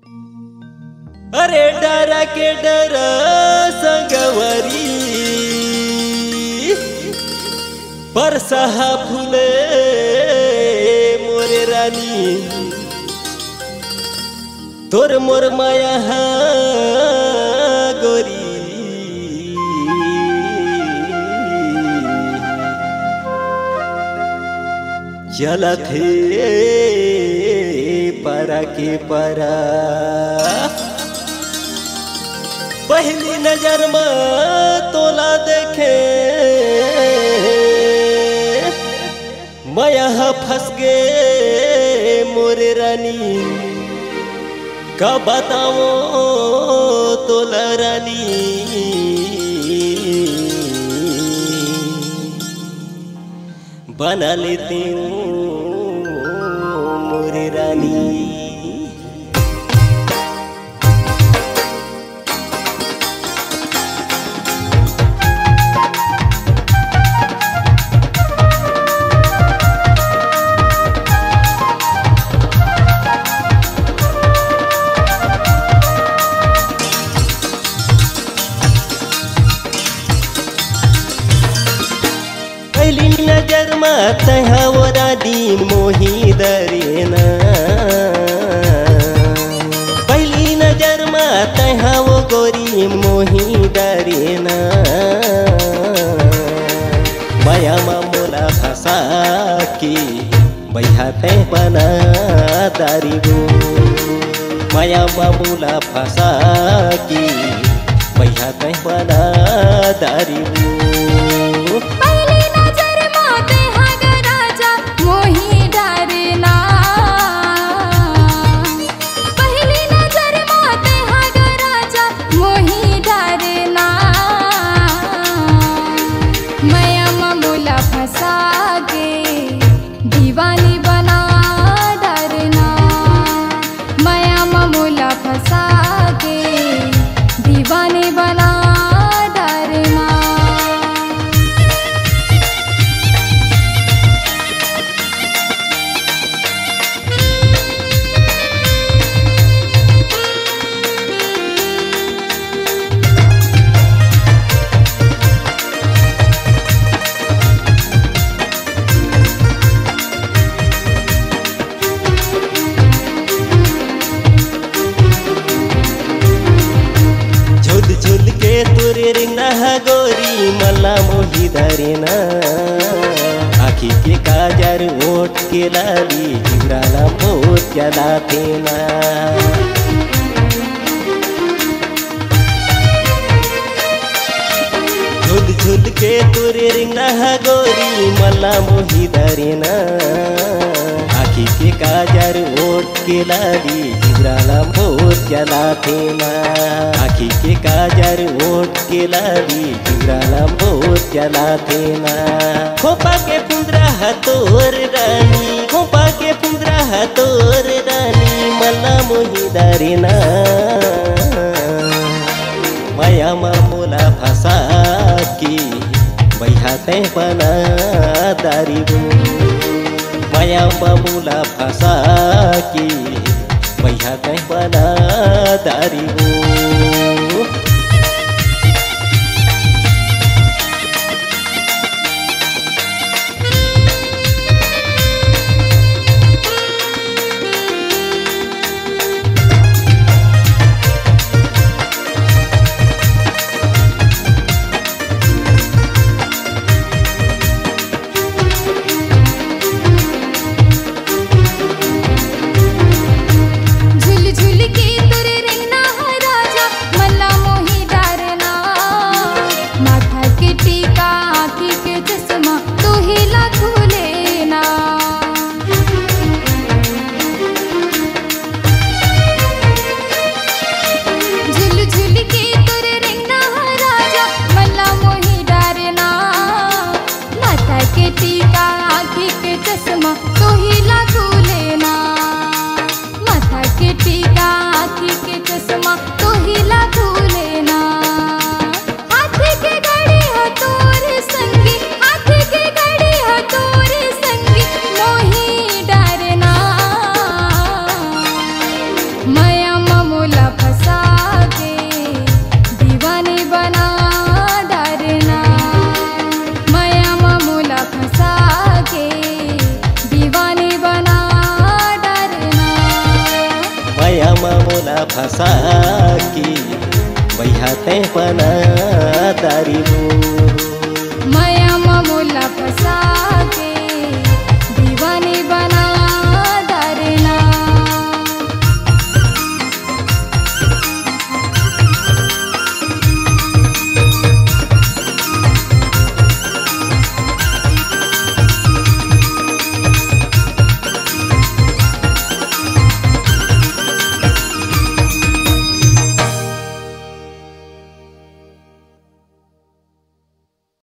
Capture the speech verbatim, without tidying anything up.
अरे डरा के डरा संगवरी परसहा फूले मोरे रानी तोर मोर माया गोरी चला थे परा के परा पहली नजर में तोला देखे मैं यहाँ फंस गए मोरे रानी का बताओ तोला रानी बना लेती हूँ मोरे रानी। पहली नजर में तहा वो रानी मोही दरेना पहली नजर में तहा वो गोरी मोही दरेना माया मामूला फंसा की बैहा तय बना दारी गो माया मामूला फंसा की बैहा तय बना दारी गो। दीवानी बना डरना माया मामूला फंसा के दीवानी बना डरना। झुल के तोरे रिंगना गोरी मल्ला मोही धरेना आखी के काजर ओट के लाली हिवराला मोट चला देना। झुल झुल के तोरे रिंगना गोरी मल्ला मोही धरेना आखी के काजर ओट के लाली हिवराला मोट चला देना। आखी के काजर ओट के लाली हिवराला मोट चला देना। खोपा के पुंदरा तोर रानी खोपा के पुंदरा तोर रानी मल्ला मोही दरेना माया मामूला फंसा की बैहा तय बना दारी गो माया मामूला फंसा की बैहा तय बना दारी गो। माया फंसा के बैहा ते पना तारी हो।